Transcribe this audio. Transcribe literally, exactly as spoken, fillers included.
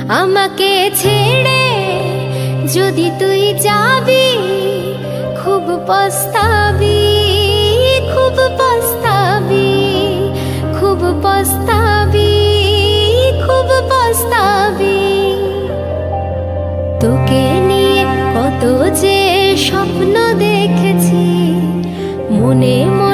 আমাকে ছেড়ে যদি তুই যাবি খুব পস্তাবি, খুব পস্তাবি, খুব পস্তাবি, খুব পস্তাবি। তোকে নিয়ে কত যে স্বপ্ন দেখেছি মনে মনে